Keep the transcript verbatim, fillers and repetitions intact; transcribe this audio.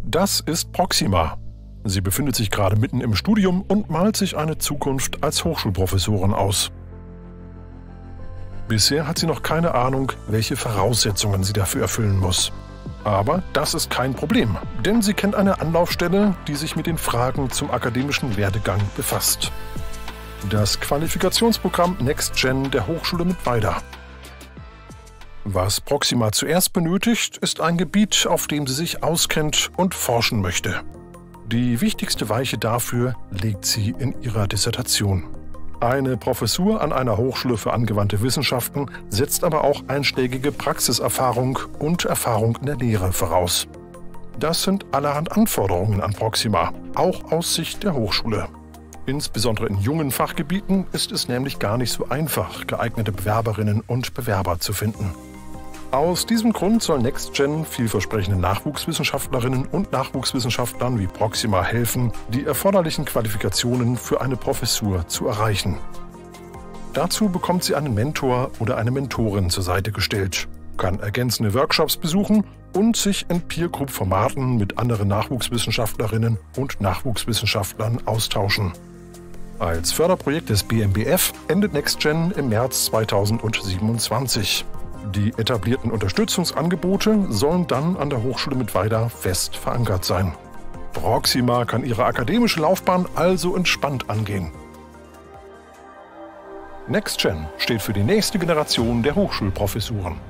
Das ist Proxima. Sie befindet sich gerade mitten im Studium und malt sich eine Zukunft als Hochschulprofessorin aus. Bisher hat sie noch keine Ahnung, welche Voraussetzungen sie dafür erfüllen muss. Aber das ist kein Problem, denn sie kennt eine Anlaufstelle, die sich mit den Fragen zum akademischen Werdegang befasst. Das Qualifikationsprogramm NextGen der Hochschule Mittweida. Was Proxima zuerst benötigt, ist ein Gebiet, auf dem sie sich auskennt und forschen möchte. Die wichtigste Weiche dafür legt sie in ihrer Dissertation. Eine Professur an einer Hochschule für angewandte Wissenschaften setzt aber auch einschlägige Praxiserfahrung und Erfahrung in der Lehre voraus. Das sind allerhand Anforderungen an Proxima, auch aus Sicht der Hochschule. Insbesondere in jungen Fachgebieten ist es nämlich gar nicht so einfach, geeignete Bewerberinnen und Bewerber zu finden. Aus diesem Grund soll NextGen vielversprechenden Nachwuchswissenschaftlerinnen und Nachwuchswissenschaftlern wie Proxima helfen, die erforderlichen Qualifikationen für eine Professur zu erreichen. Dazu bekommt sie einen Mentor oder eine Mentorin zur Seite gestellt, kann ergänzende Workshops besuchen und sich in Peer-Group-Formaten mit anderen Nachwuchswissenschaftlerinnen und Nachwuchswissenschaftlern austauschen. Als Förderprojekt des B M B F endet NextGen im März zweitausendsiebenundzwanzig. Die etablierten Unterstützungsangebote sollen dann an der Hochschule Mittweida fest verankert sein. Proxima kann ihre akademische Laufbahn also entspannt angehen. NextGen steht für die nächste Generation der Hochschulprofessuren.